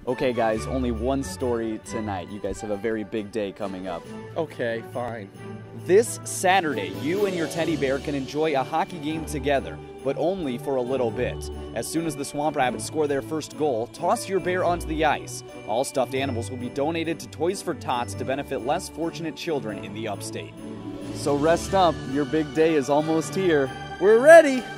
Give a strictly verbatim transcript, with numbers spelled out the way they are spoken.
Okay guys, only one story tonight. You guys have a very big day coming up. Okay, fine. This Saturday, you and your teddy bear can enjoy a hockey game together, but only for a little bit. As soon as the Swamp Rabbits score their first goal, toss your bear onto the ice. All stuffed animals will be donated to Toys for Tots to benefit less fortunate children in the upstate. So rest up, your big day is almost here. We're ready!